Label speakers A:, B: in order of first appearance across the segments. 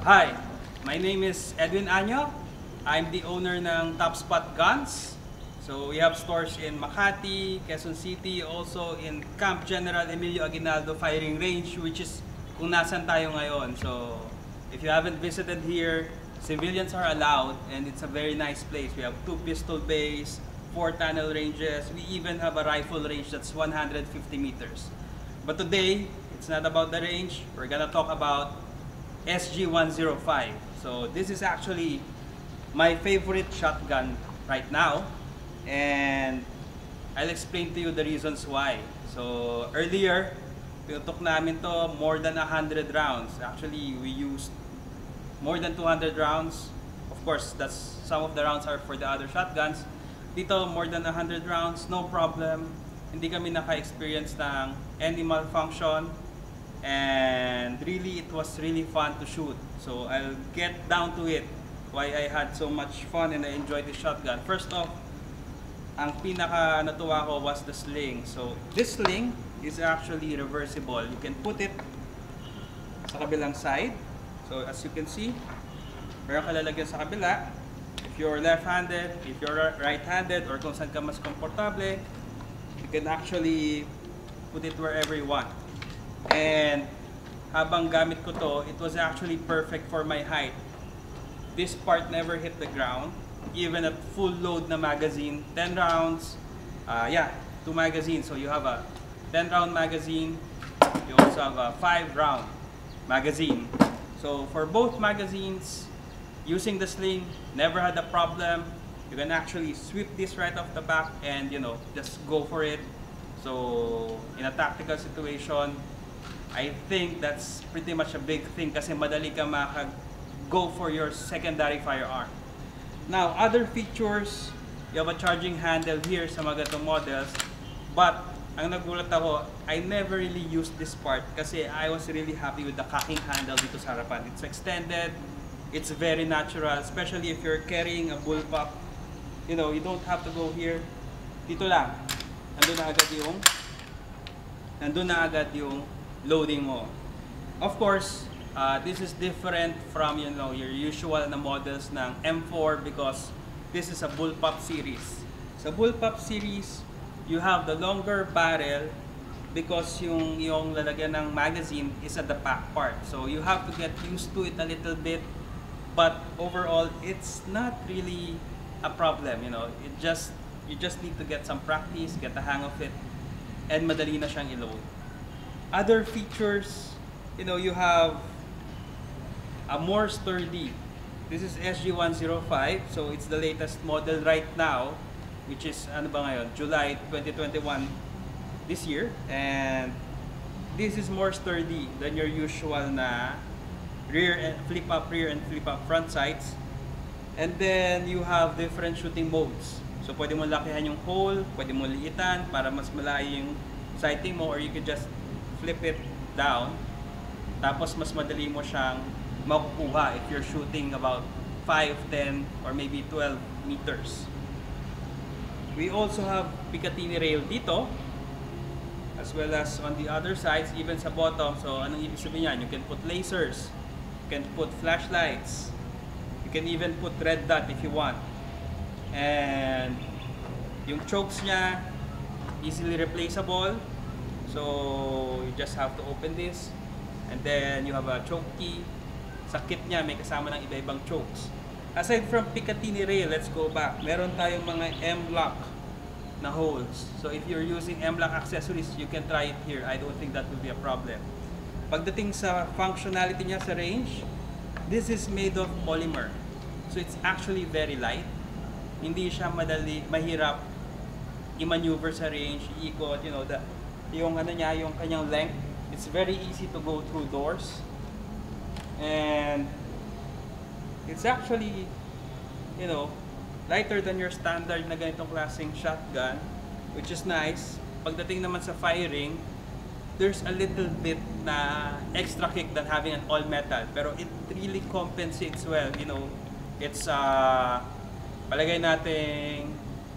A: Hi, my name is Edwin Año. I'm the owner ng Top Spot Guns. So we have stores in Makati, Quezon City, also in Camp General Emilio Aguinaldo Firing Range, which is kung nasan tayo ngayon. So if you haven't visited here, civilians are allowed and it's a very nice place. We have 2 pistol bays, 4 tunnel ranges. We even have a rifle range that's 150 meters. But today, it's not about the range. We're gonna talk about SG-105. So this is actually my favorite shotgun right now, and I'll explain to you the reasons why. So earlier, pinutok namin to more than 100 rounds. Actually, we used more than 200 rounds. Of course, that's some of the rounds are for the other shotguns. Dito, more than 100 rounds, no problem. Hindi kami naka-experience ng any malfunction. And really, it was really fun to shoot. So I'll get down to it, why I had so much fun and I enjoyed the shotgun. First off, ang pinaka natuwa ko was the sling. So this sling is actually reversible. You can put it sa kabilang side. So as you can see, meron ka lalagyan sa kabila. If you're left-handed, if you're right-handed, or kung saan ka mas komportable, you can actually put it wherever you want. And habang gamit ko to, it was actually perfect for my height. This part never hit the ground, even at full load na magazine, 10 rounds. 2 magazines. So you have a 10-round magazine. You also have a 5-round magazine. So for both magazines, using the sling, never had a problem. You can actually sweep this right off the back and just go for it. So in a tactical situation, I think that's pretty much a big thing kasi madali ka go for your secondary firearm. Now, other features, you have a charging handle here sa mga ganitong models. But, ang nagulat ako, I never really used this part kasi I was really happy with the cocking handle dito sa harapan. It's extended, it's very natural, especially if you're carrying a bullpup. You don't have to go here. Dito lang. Nandun na agad yung loading mo. Of course, this is different from your usual na models ng M4 because this is a bullpup series. Sa bullpup series, you have the longer barrel because yung lalagyan ng magazine is at the back part. So you have to get used to it a little bit, but overall, it's not really a problem. You just need to get some practice, get the hang of it, and madali na siyang i-load. Other features, you have a more sturdy. This is SG-105, so it's the latest model right now, which is July 2021 this year, and this is more sturdy than your usual na flip up rear and flip up front sights. And then you have different shooting modes. So pwede mo lakihan yung hole, pwede mo liitan para mas malayo yung sighting mo, or you could just flip it down, tapos mas madali mo siyang makukuha if you're shooting about 5, 10, or maybe 12 meters. We also have Picatinny rail dito, as well as on the other sides, even sa bottom. So anong ibig sabihin yan? You can put lasers, you can put flashlights, you can even put red dot if you want. And yung chokes niya, easily replaceable. So you just have to open this, and then you have a choke key. Sa kit niya may kasama ng iba-ibang chokes. Aside from Picatinny rail, let's go back. Meron tayong mga M-lock na holes. So if you're using M-lock accessories, you can try it here. I don't think that will be a problem. Pagdating sa functionality niya sa range, this is made of polymer. So it's actually very light. Hindi siya mahirap i-maneuver sa range, iikot, yung kanyang length, it's very easy to go through doors, and it's actually lighter than your standard na ganitong klaseng shotgun, which is nice. Pagdating naman sa firing, there's a little bit na extra kick than having an all metal, pero it really compensates well. It's palagay natin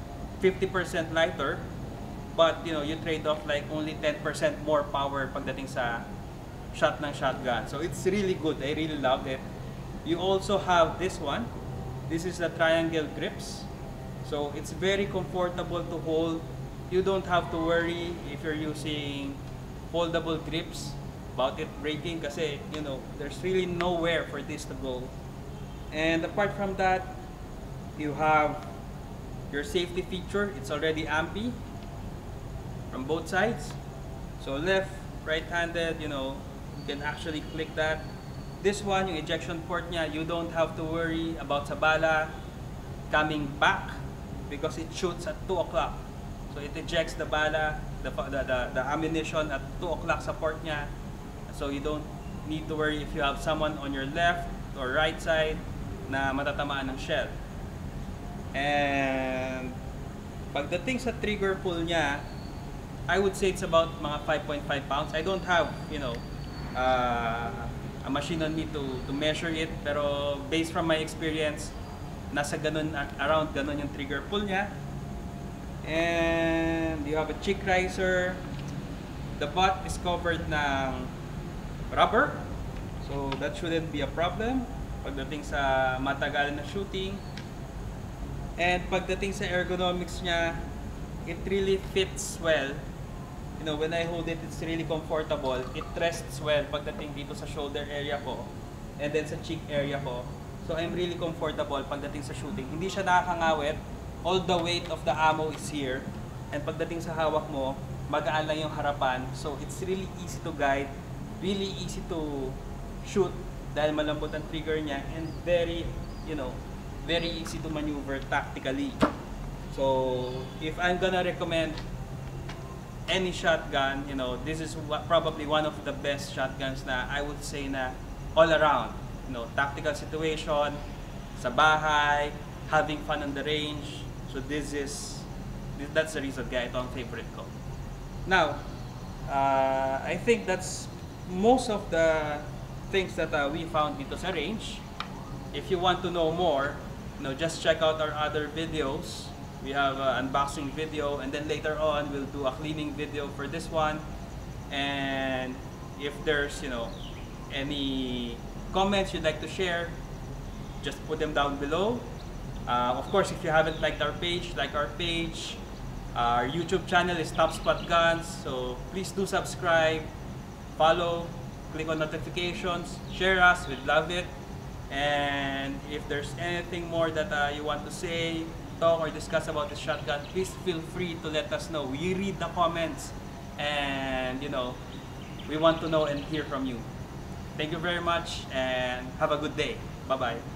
A: 50% lighter, but you trade off like only 10% more power pagdating sa shot ng shotgun. So it's really good. I really loved it. You also have this one. This is the triangle grips. So it's very comfortable to hold. You don't have to worry if you're using foldable grips about it breaking kasi, you know, there's really nowhere for this to go. And apart from that, you have your safety feature. It's already ampy from both sides. So left, right-handed, you know, you can actually click that. This one, yung ejection port niya, you don't have to worry about sa bala coming back because it shoots at 2 o'clock. So it ejects the bala, the ammunition at 2 o'clock sa port niya. So you don't need to worry if you have someone on your left or right side na matatamaan ng shell. And pagdating sa trigger pull niya, I would say it's about mga 5.5 pounds. I don't have, you know, a machine on me to measure it, pero based from my experience, nasa ganun, around ganun yung trigger pull niya. And you have a cheek riser. The butt is covered ng rubber, so that shouldn't be a problem pagdating sa matagalan na shooting. And pagdating sa ergonomics niya, it really fits well. You know, when I hold it, it's really comfortable. It rests well pagdating dito sa shoulder area ko and then sa cheek area ko. So I'm really comfortable pagdating sa shooting. Hindi siya nakakangawit. All the weight of the ammo is here. And pagdating sa hawak mo, magaan lang yung harapan. So it's really easy to guide, really easy to shoot dahil malambot ang trigger niya, and very, you know, very easy to maneuver tactically. So if I'm gonna recommend any shotgun, you know, this is probably one of the best shotguns na I would say na all around. You know, tactical situation, sa bahay, having fun on the range. So that's the reason kaya ito ang favorite ko. Now, I think that's most of the things that we found dito sa range. If you want to know more, you know, just check out our other videos. We have an unboxing video, and then later on we'll do a cleaning video for this one. And if there's, you know, any comments you'd like to share, just put them down below. Of course, if you haven't liked our page, like our page. Our YouTube channel is Top Spot Guns, so please do subscribe, follow, click on notifications, share us, we'd love it. And if there's anything more that you want to say, talk, or discuss about the shotgun, please feel free to let us know. We read the comments, and you know, we want to know and hear from you. Thank you very much, and have a good day. Bye-bye.